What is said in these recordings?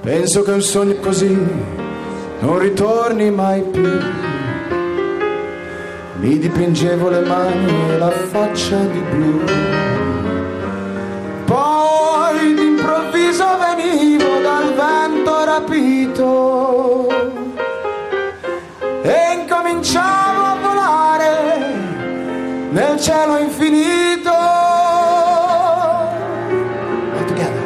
Penso che un sogno così non ritorni mai più. Mi dipingevo le mani e la faccia di blu. Poi d'improvviso venivo dal vento rapito e incominciavo a volare nel cielo infinito. All together.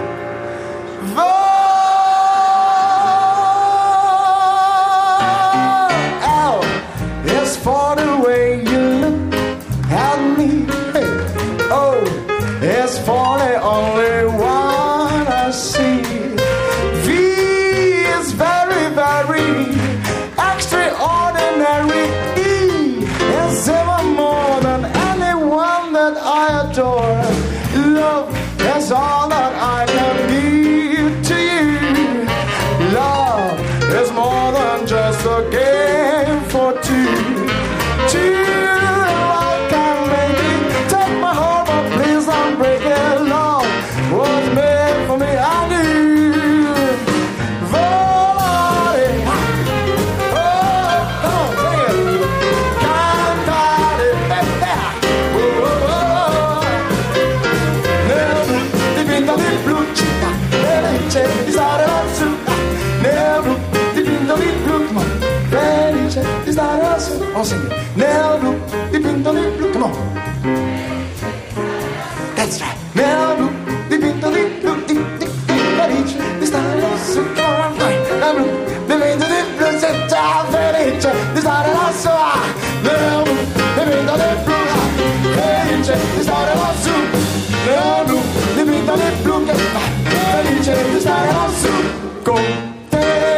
L is for the way you look at me. Hey. O is for the only one I see. V is very, very extraordinary. E is even more than anyone that I adore. Love is all that I can give to you. Love is more than just a game for two. Two, I can make it. Take my heart, but please don't break it. Love was made for me and you. Volare. Oh, come on, sing it. Cantare. Nel dipinto di blu città, felice di stare lassù. Nel blu dipinto di blu, come on. Felice di stare lassù. Oh, sing it. Nel blu dipinto di blu, come on. That's right. Nel blu dipinto di blu, felice di stare lassù. Come on, nel blu dipinto di blu, città, felice di stare lassù. Nel blu dipinto di blu, felice di stare lassù. Nel blu dipinto di blu, felice di stare lassù con te.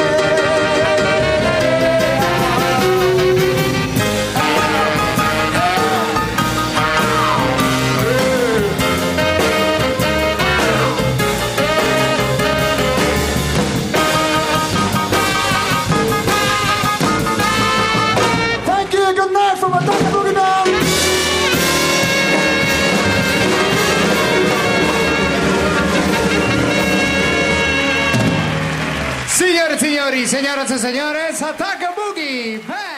Thank you, good night from Attack-a-Boogie down. Signore e signori, signoras e signores, Attack-a-Boogie!